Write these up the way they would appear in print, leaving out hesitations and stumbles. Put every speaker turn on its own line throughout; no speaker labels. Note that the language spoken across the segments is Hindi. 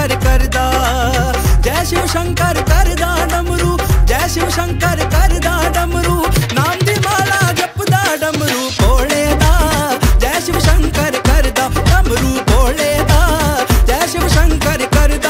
शंकर करदा, जय शिव शंकर करदा डमरू, जय शिव शंकर करदा डमरू, नाम दी माला जपदा डमरू भोले दा, जय शिव शंकर करदा डमरू भोले दा, जय शिव शंकर करदा।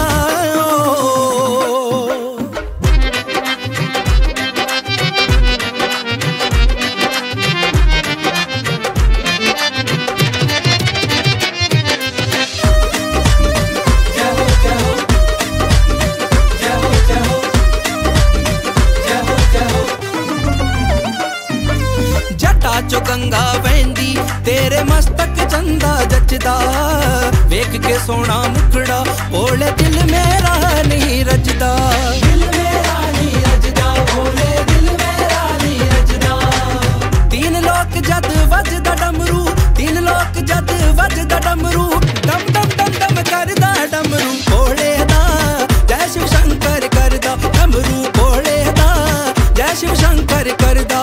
चो गंगा वहंदी तेरे मस्तक चंदा जचदा, वेख के सोना मुखड़ा भोले दिल मेरा नहीं रजदा, दिल मेरा नहीं रजदा भोले दिल मेरा नहीं रजदा। तीन लोक जद वजदा डमरू, तीन लोक जद वजदा डमरू, डम डम डम डम करदा डमरू भोले दा, जय शिव शंकर करदा डमरू भोले दा, जय शिव शंकर करदा।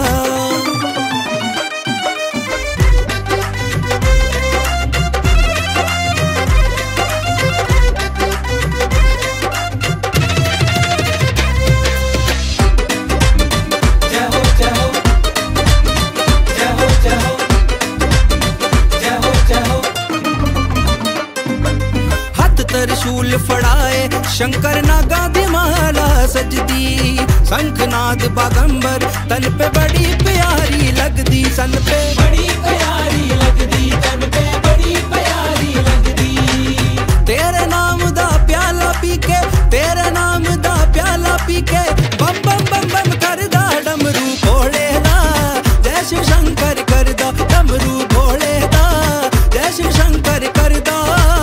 त्रिशूल फड़ाए शंकर नागा दी माला सजदी, शंखनाद बागंबर तन पे बड़ी प्यारी लगदी, सन पे बड़ी प्यारी लगदी, तन पे बड़ी प्यारी लगदी। तेरे नाम दा प्याला पी के, तेरे नाम दा प्याला पी के, बम बम बम बम करदा डमरू भोले दा, जय शिव शंकर करदा डमरू भोले दा, जय शिव शंकर करदा।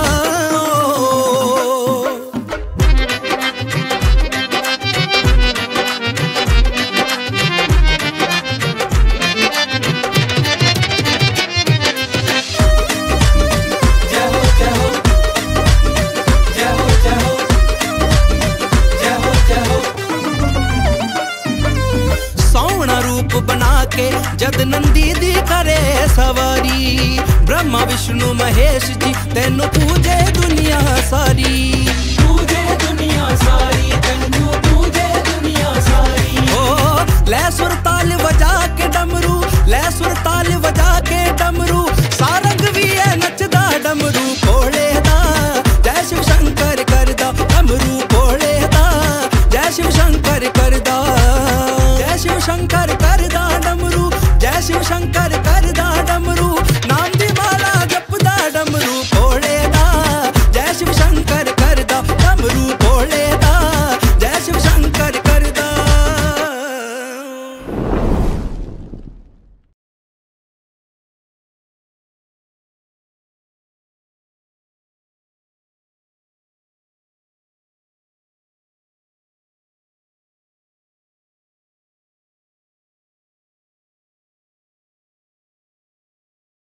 बना के जद नंदी दी करे सवारी, ब्रह्मा विष्णु महेश जी तेनू पूजे दुनिया सारी।